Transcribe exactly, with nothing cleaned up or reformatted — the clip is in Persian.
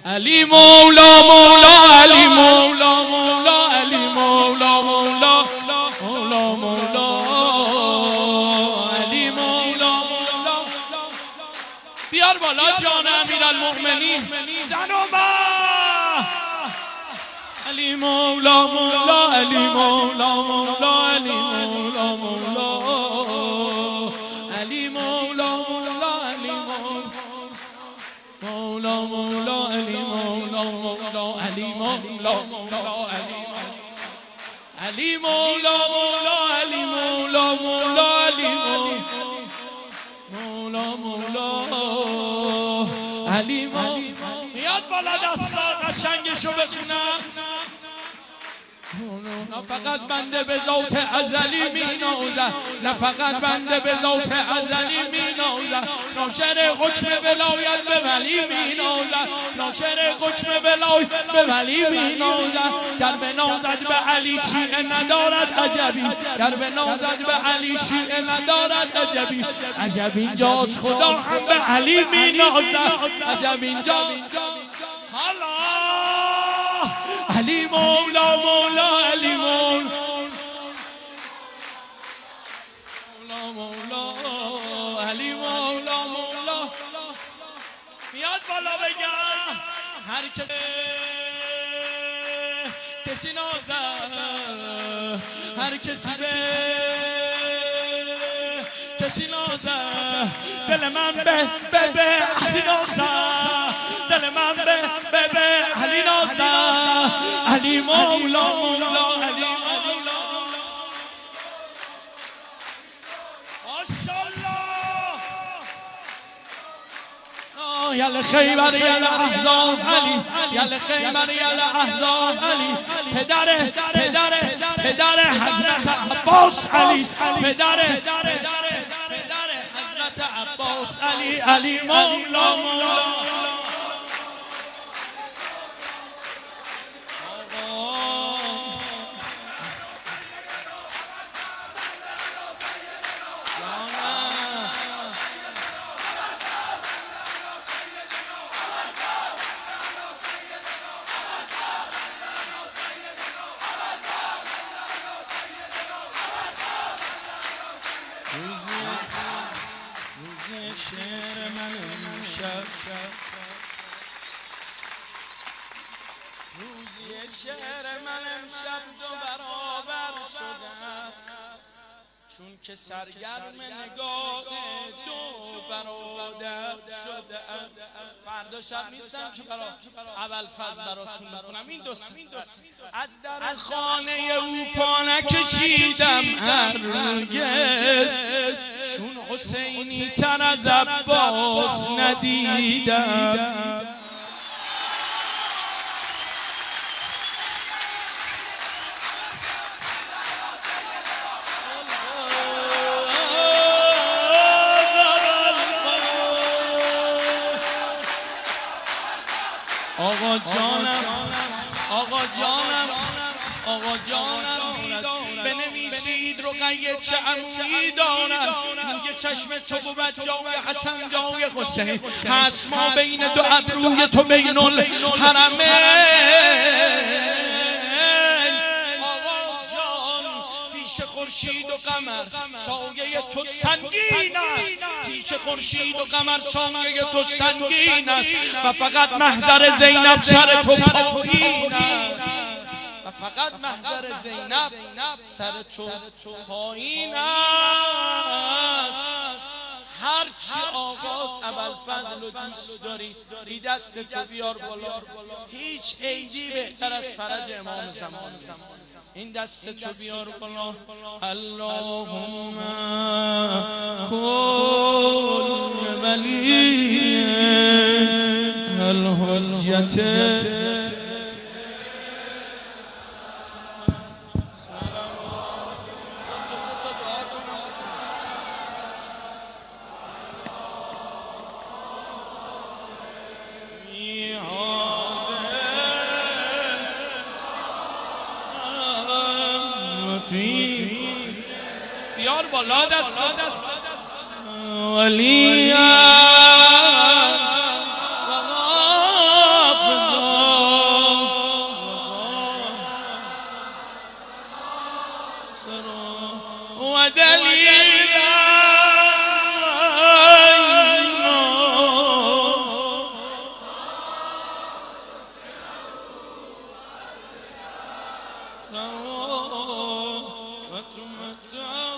علی مولا مولا علی مولا مولا علی مولا مولا مولا مولا علی مولا مولا. بیار بالا جان امیرالمؤمنین زنوبا. علی مولا مولا علی مولا مولا علی مولا مولا علی مولا مولا علی مولا مولا علی مولا مولا علی مولا مولا علی مولا مولا علی مولا مولا علی مولا مولا علی مولا. یاد بالا دستا قشنگشو بخونم. نه فقط بنده به ذات ازلی می نازد، نه فقط بنده به ذات ازلی می نازد. ناشر حکم ولایت به ولی می نازد، ناشر حکم ولایت به ولی می نازد. گر به نازد به علی شیعه ندارد عجبی، گر به نازد به علی شیعه ندارد عجبی. عجب اینجاست خدا هم به علی می نازد، عجب اینجاست. حالا علی مولا مولا علی مولا مولا علی مولا مولا. میاد بالا بگم هر کسی کسی نازد، هر کسی به کسی نازد. دل من به به به علی نازد، دل من به به به علی نازد. علی مولا مولا علی مولا. ماشاءالله. یل خیبر یل احزاب علی، یل خیبر یل احزاب علی. پدر پدر پدر حضرت عباس علی، پدر پدر پدر حضرت عباس علی. علی مولا مولا. شعر من امشب، روزی شعر من امشب دو برابر شده است، چون که سرگرم نگاه دو برادر شده است. فردا شب نیستم که برا ابوالفضل براتون بخونم این دو سه. از در خانه او پا نکشیدم هرگز، چون حسینی تر از عباس ندیدم. آقا جانم آقا جانم آقا جانم بنویسید رقیه چه عمویی دارد. روی چشم تو بود جای حسن جای حسین، هست ما بین دو ابروی تو بین الحرمین. پیش خورشید و قمر سایه تو سنگین است، پیش خورشید و قمر سایه تو سنگین است. و فقط محضر زینب سر تو پایین است، و فقط محضر زینب سر تو پایین است. هرچی آقا ابوالفضل رو دوست داری ای دست تو بیار بالا. هیچ عیدی بهتر از فرج امام زمان. این دست تو بیار بالا. اللهم کل ولی الحجت بیار بالا دست ولی ودليلا فتمتع